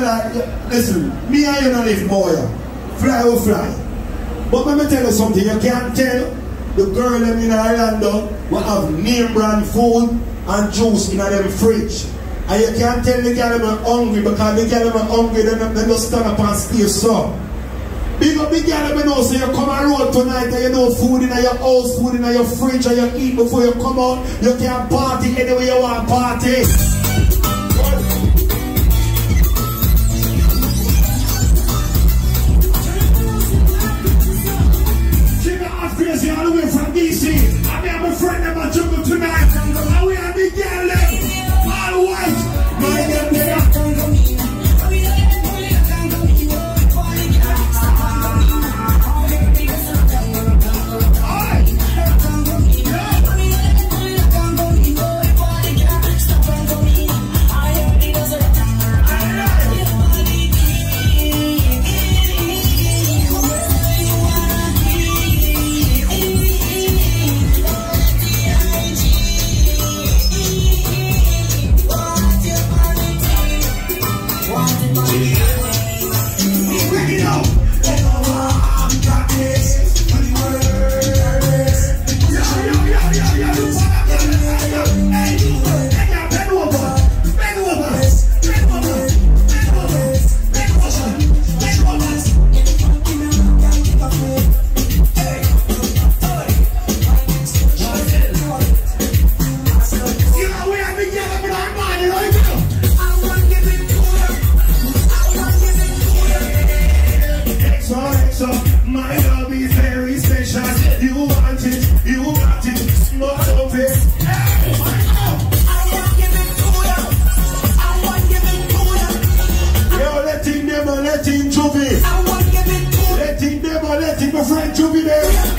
like, listen, me and you don't live more. Fly or fly. But let me tell you something, you can't tell the girl them in Orlando will have name brand food and juice in them fridge. And you can't tell the girl them are hungry because the girl them are hungry, they just stand up and stay so. Big up the girl them know, so you come on road tonight and you know food in your house, food in your fridge, and you eat before you come out. You can party anywhere you want party. Crazy all the way from DC. I mean, my friend in my jungle tonight. And we are the girl, all white. My girl, they are. My love is very special. You want it, you got it, smart of it. I want give it to you. I want give it to you. Yo, let him never let him Juvie. I want give it to you. Let him never let him my friend Juvie there.